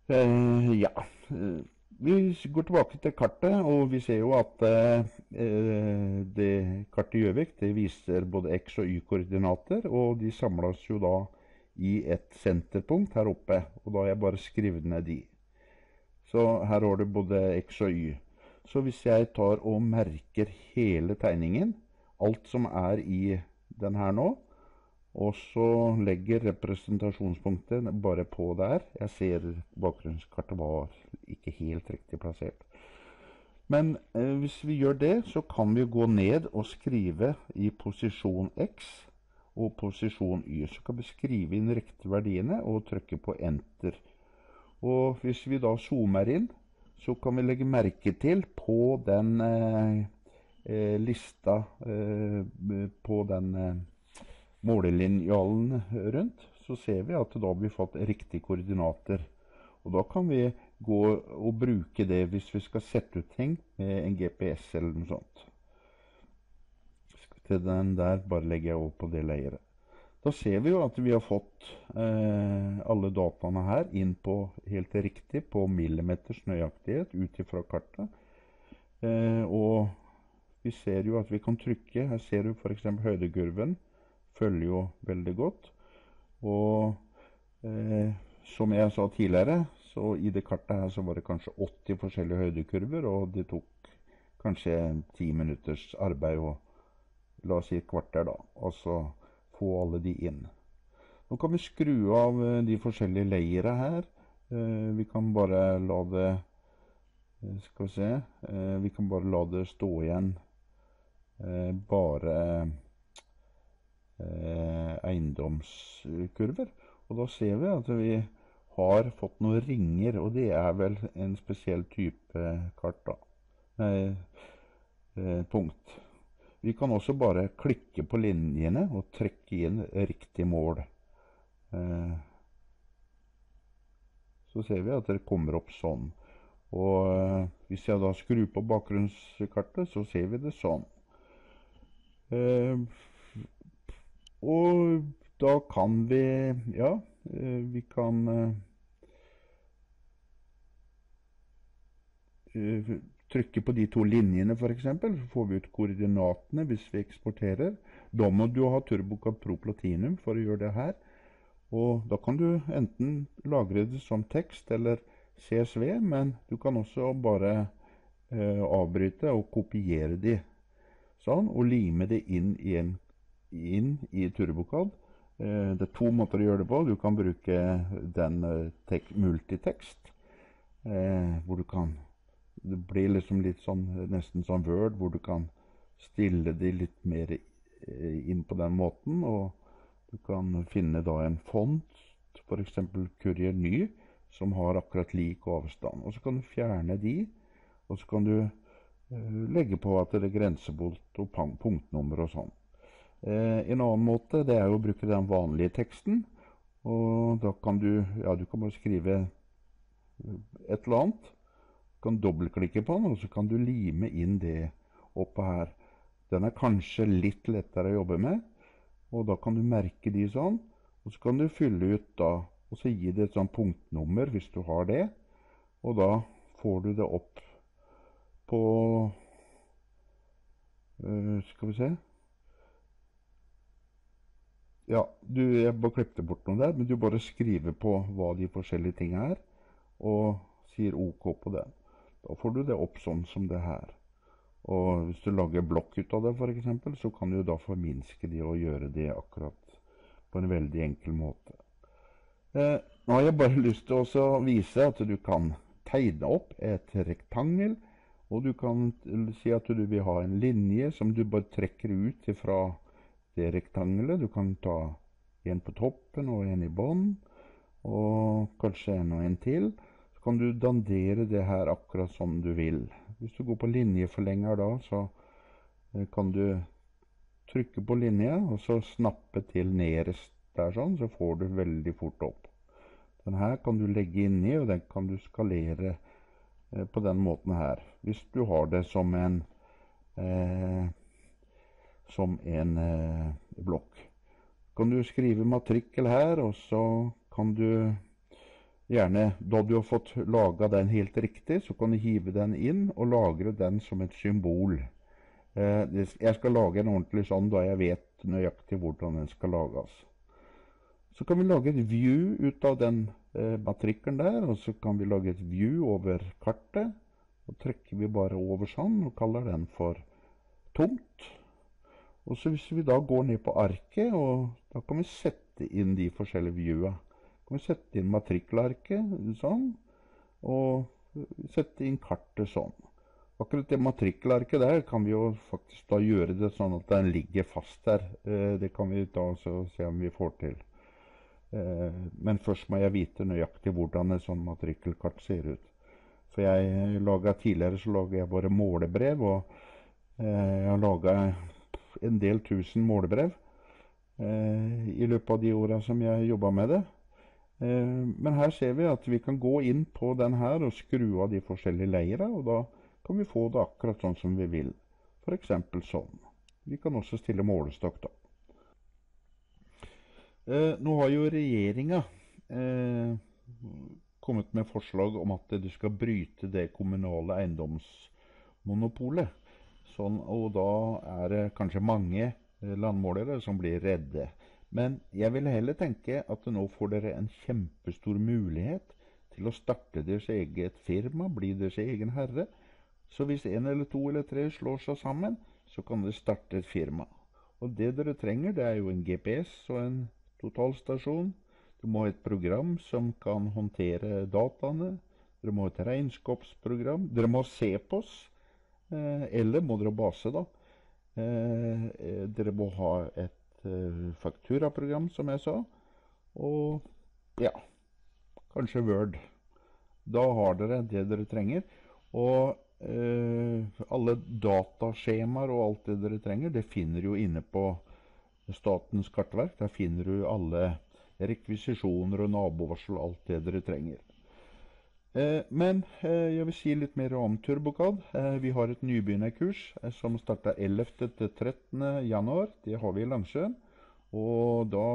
Ja, vi går tilbake til kartet, og vi ser jo at det kartet i Gjøvik det viser både X- og Y-koordinater, og de samles jo da i et senterpunkt her oppe, og da har jeg bare skrevet ned de. Så her har du både X og Y. Så hvis jeg tar og merker hele tegningen, alt som er i den her nå, og så legger representasjonspunktet bare på der. Jeg ser bakgrunnskartet var ikke helt riktig plassert. Men hvis vi gjør det, så kan vi gå ned og skrive i posisjon X og posisjon Y. Så kan vi skrive inn riktige verdiene og trykke på Enter. Og hvis vi da zoomer inn, så kan vi legge merke til på den lista på den målelinjalen rundt, så ser vi at da har vi fått riktige koordinater. Og da kan vi gå og bruke det hvis vi skal sette ut ting med en GPS eller noe sånt. Til den der bare legger jeg over på det layeret. Da ser vi jo at vi har fått alle dataene her inn på helt riktig på millimeters nøyaktighet ut ifra kartet. Og vi ser jo at vi kan trykke. Her ser du for eksempel høydekurven følger jo veldig godt. Og som jeg sa tidligere, så i det kartet her så var det kanskje 80 forskjellige høydekurver, og det tok kanskje 10 minutters arbeid, og la oss si et kvarter da, og så få alle de inn. Nå kan vi skru av de forskjellige layere her. Vi kan bare la det, skal vi se, vi kan bare la det stå igjen bare eiendomskurver. Og da ser vi at vi har fått noen ringer, og det er vel en spesiell type kart da. Punkt. Vi kan også bare klikke på linjene og trekke inn riktig mål. Så ser vi at det kommer opp sånn. Og hvis jeg da skrur på bakgrunnskartet, så ser vi det sånn. Og da kan vi, ja, vi kan trykke på de to linjene for eksempel, så får vi ut koordinatene hvis vi eksporterer. Da må du ha TurboCAD Pro Platinum for å gjøre det her. Og da kan du enten lagre det som tekst eller CSV, men du kan også bare avbryte og kopiere de. Sånn, og lime det inn i TurboCAD. Det er to måter å gjøre det på. Du kan bruke den multitekst, hvor du kan, det blir liksom litt sånn, nesten som Word, hvor du kan stille de litt mer inn på den måten, og du kan finne da en font, for eksempel Courier Ny, som har akkurat lik avstand. Og så kan du fjerne de, og så kan du legge på at det er grensebolt og punktnummer og sånn. En annen måte det er å bruke den vanlige teksten, og da kan du, ja, du kan bare skrive et eller annet, du kan dobbeltklikke på den, og så kan du lime inn det oppe her. Den er kanskje litt lettere å jobbe med, og da kan du merke de sånn, og så kan du fylle ut da, og så gi det et sånn punktnummer hvis du har det, og da får du det opp på, skal vi se, ja, jeg bare klippte bort noe der, men du bare skriver på hva de forskjellige tingene er, og sier OK på den. Da får du det opp sånn som det her. Og hvis du lager blokk ut av det for eksempel, så kan du da forminske de og gjøre det akkurat på en veldig enkel måte. Nå har jeg bare lyst til å vise at du kan tegne opp et rektangel, og du kan si at du vil ha en linje som du bare trekker ut fra det rektangelet. Du kan ta en på toppen og en i bånd, og kanskje en og en til. Så kan du dandere det her akkurat som du vil. Hvis du går på linjeforlenger da, så kan du trykke på linje, og så snappe til nederst der sånn, så får du veldig fort opp. Den her kan du legge inn i, og den kan du skalere på den måten her. Hvis du har det som en blokk. Kan du skrive matrikkel her, og så kan du Gjerne da du har fått laget den helt riktig, så kan du hive den inn og lagre den som et symbol. Jeg skal lage en ordentlig sånn da jeg vet nøyaktig hvordan den skal lages. Så kan vi lage et view ut av den matrikkelen der, og så kan vi lage et view over kartet. Og trykker vi bare over sånn og kaller den for tomt. Og så hvis vi da går ned på arket, og da kan vi sette inn de forskjellige viewene. Kan vi sette inn matrikkelarket sånn, og sette inn kartet sånn. Akkurat det matrikkelarket der kan vi jo faktisk da gjøre det sånn at den ligger fast der. Det kan vi da så se om vi får til. Men først må jeg vite nøyaktig hvordan et sånn matrikkelkart ser ut. For tidligere så laget jeg bare målebrev, og jeg har laget en del tusen målebrev i løpet av de årene som jeg jobbet med det. Men her ser vi at vi kan gå inn på den her og skru av de forskjellige leire, og da kan vi få det akkurat sånn som vi vil. For eksempel sånn. Vi kan også stille målestokk da. Nå har jo regjeringen kommet med forslag om at du skal bryte det kommunale eiendomsmonopolet. Sånn, og da er det kanskje mange landmålere som blir redde. Men jeg vil heller tenke at nå får dere en kjempestor mulighet til å starte deres eget firma, bli deres egen herre. Så hvis en eller to eller tre slår seg sammen, så kan dere starte et firma. Og det dere trenger, det er jo en GPS og en totalstasjon. Du må ha et program som kan håndtere dataene. Dere må ha et regnskapsprogram. Dere må ha CPOS, eller må dere ha base da. Dere må ha et fakturaprogram, som jeg sa. Og ja, kanskje Word. Da har dere det dere trenger. Og alle dataskjemaer og alt det dere trenger, det finner jo inne på Statens kartverk. Der finner du alle rekvisisjoner og nabovarsel og alt det dere trenger. Men jeg vil si litt mer om TurboCAD. Vi har et nybegynnerkurs som starter 11. til 13. januar. Det har vi i Langsjøen. Og da,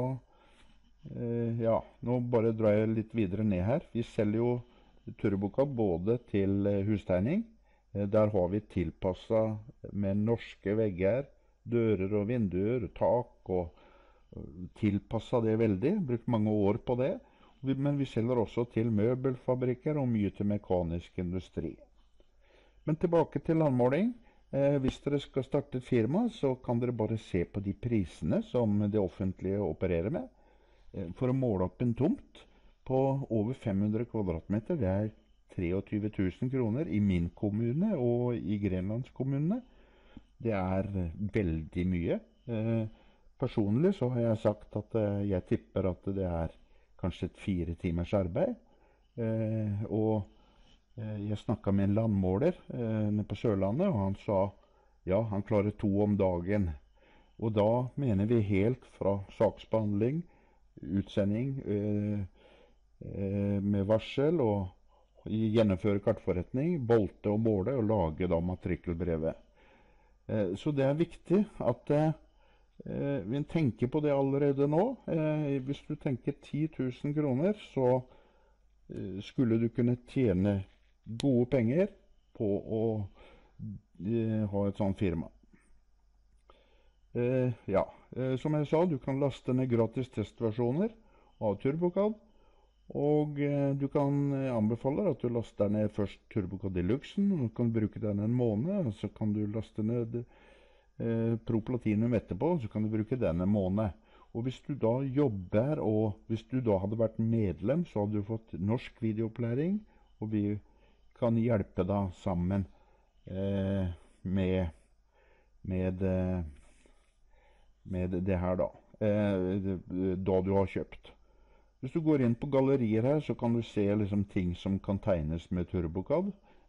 ja, nå bare drar jeg litt videre ned her. Vi selger jo TurboCAD både til hustegning. Der har vi tilpasset med norske vegger, dører og vinduer, tak, og tilpasset det veldig. Brukt mange år på det. Men vi selger også til møbelfabrikker og mye til mekanisk industri. Men tilbake til landmåling. Hvis dere skal starte et firma, så kan dere bare se på de prisene som det offentlige opererer med. For å måle opp en tomt på over 500 kvadratmeter, det er 23 000 kroner i min kommune og i Grenlandskommunene. Det er veldig mye. Personlig så har jeg sagt at jeg tipper at det er kanskje et 4 timers arbeid. Og jeg snakket med en landmåler nede på Sørlandet, og han sa, ja, han klarer 2 om dagen. Og da mener vi helt fra saksbehandling, utsending med varsel, og gjennomføre kartforretning, bolte og måle, og lage da matrikkelbrevet. Så det er viktig at vi tenker på det allerede nå. Hvis du tenker 10 000 kroner, så skulle du kunne tjene gode penger på å ha et sånt firma. Ja, som jeg sa, du kan laste ned gratis testversjoner av TurboCAD, og du kan anbefale at du laster ned først TurboCAD Deluxen, og du kan bruke den en måned, og så kan du laste ned Pro Platinum etterpå, så kan du bruke den en måned. Og hvis du da jobber, og hvis du da hadde vært medlem, så hadde du fått norsk videoopplæring, og vi kan hjelpe deg sammen med det her da, da du har kjøpt. Hvis du går inn på gallerier her, så kan du se liksom ting som kan tegnes med TurboCAD.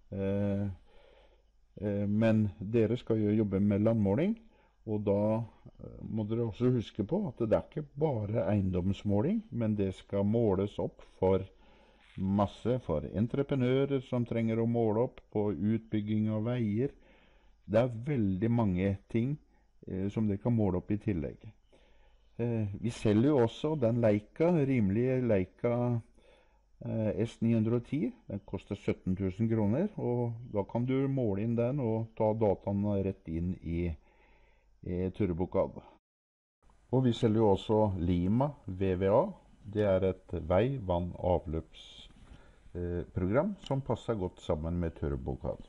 Men dere skal jo jobbe med landmåling, og da må dere også huske på at det er ikke bare eiendomsmåling, men det skal måles opp for masse, for entreprenører som trenger å måle opp på utbygging av veier. Det er veldig mange ting som dere kan måle opp i tillegg. Vi selger jo også den Leica, rimelige Leica S910, den koster 17 000 kroner, og da kan du måle inn den og ta dataene rett inn i TurboCAD. Og vi selger jo også Lima VVA. Det er et vei-, vann- og avløpsprogram som passer godt sammen med TurboCAD.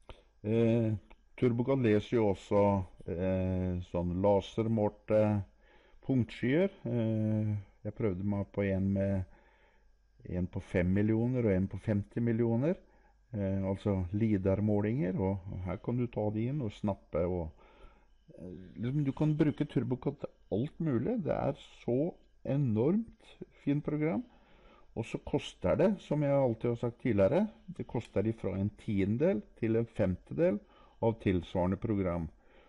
TurboCAD leser jo også sånn lasermålte punktskyer. Jeg prøvde meg på en på 5 millioner og en på 50 millioner. Altså LIDAR-målinger, og her kan du ta det inn og snappe. Du kan bruke TurboCAD til alt mulig. Det er så enormt fint program. Og så koster det, som jeg alltid har sagt tidligere, det koster fra en 10-del til en 50-del av tilsvarende program.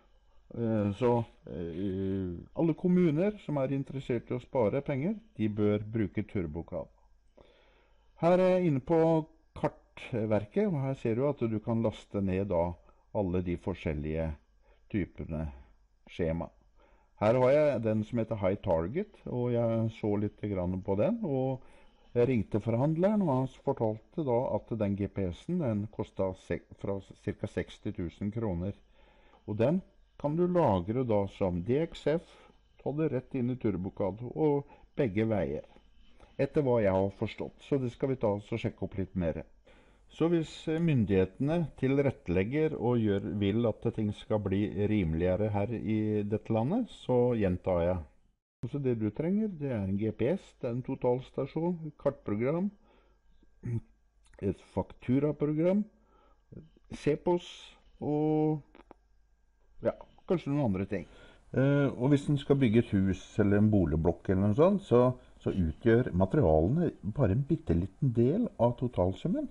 Så alle kommuner som er interessert i å spare penger, de bør bruke TurboCAD. Her er jeg inne på kartverket, og her ser du at du kan laste ned da alle de forskjellige typene skjema. Her har jeg den som heter High Target, og jeg så litt grann på den, og jeg ringte forhandleren, og han fortalte da at den GPS-en den kostet fra ca. 60 000 kroner. Og den kan du lagre da som DXF, ta det rett inn i TurboCAD, og begge veier. Etter hva jeg har forstått, så det skal vi ta oss og sjekke opp litt mer. Så hvis myndighetene tilrettelegger og vil at ting skal bli rimeligere her i dette landet, så gjentar jeg. Så det du trenger, det er en GPS, det er en totalstasjon, et kartprogram, et fakturaprogram, CEPOS og ja, kanskje noen andre ting. Og hvis en skal bygge et hus eller en boligblokk eller noe sånt, så utgjør materialene bare en bitteliten del av totalsummen.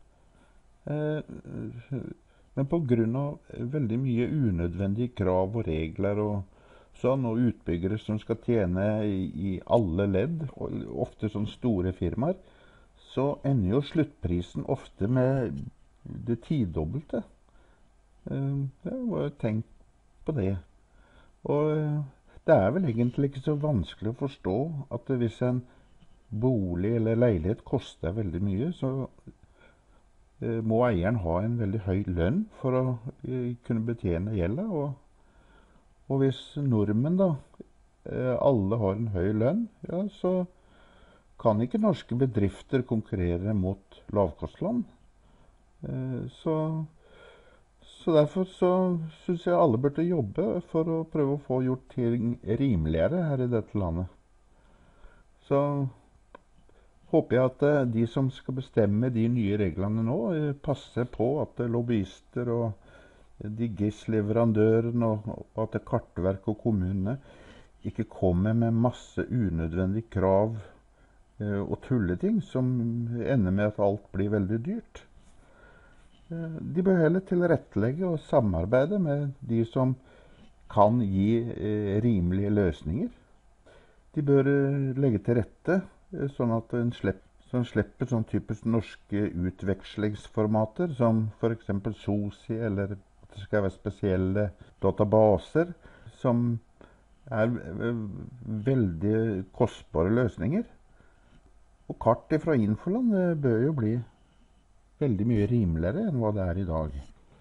Men på grunn av veldig mye unødvendige krav og regler og utbyggere som skal tjene i alle ledd, og ofte sånne store firmaer, så ender jo sluttprisen ofte med det tidobbelte. Jeg må jo tenke på det. Og det er vel egentlig ikke så vanskelig å forstå at hvis en bolig eller leilighet koster veldig mye, så må eieren ha en veldig høy lønn for å kunne betjene gjelda. Og hvis nordmenn da, alle har en høy lønn, ja, så kan ikke norske bedrifter konkurrere mot lavkostland. Så derfor så synes jeg alle burde jobbe for å prøve å få gjort ting rimeligere her i dette landet. Så håper jeg at de som skal bestemme de nye reglene nå, passer på at lobbyister og de GIS-leverandørene og at kartverk og kommunene ikke kommer med masse unødvendige krav og tulleting som ender med at alt blir veldig dyrt. De bør heller tilrettelegge og samarbeide med de som kan gi rimelige løsninger. De bør legge til rette sånn at en slipper sånn typisk norske utvekslingsformater, som for eksempel SOSI, eller at det skal være spesielle databaser, som er veldig kostbare løsninger. Og kart fra Infoland bør jo bli veldig mye rimeligere enn hva det er i dag.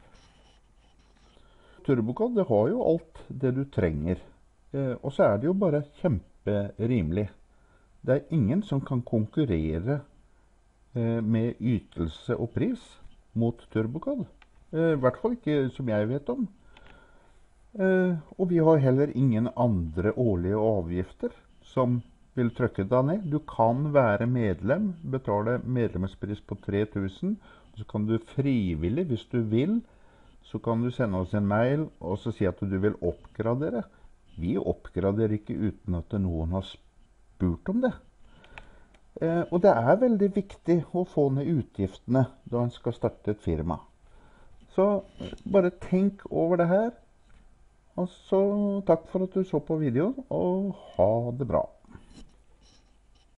TurboCAD, det har jo alt det du trenger. Og så er det jo bare kjemperimelig. Det er ingen som kan konkurrere med ytelse og pris mot TurboCAD. I hvert fall ikke som jeg vet om. Og vi har heller ingen andre årlige avgifter som vil trykke deg ned. Du kan være medlem, betale medlemspris på 3000, og så kan du frivillig, hvis du vil, så kan du sende oss en mail og så si at du vil oppgradere. Vi oppgraderer ikke uten at noen har spurt om det. Og det er veldig viktig å få ned utgiftene da en skal starte et firma. Så bare tenk over det her. Og så takk for at du så på videoen, og ha det bra.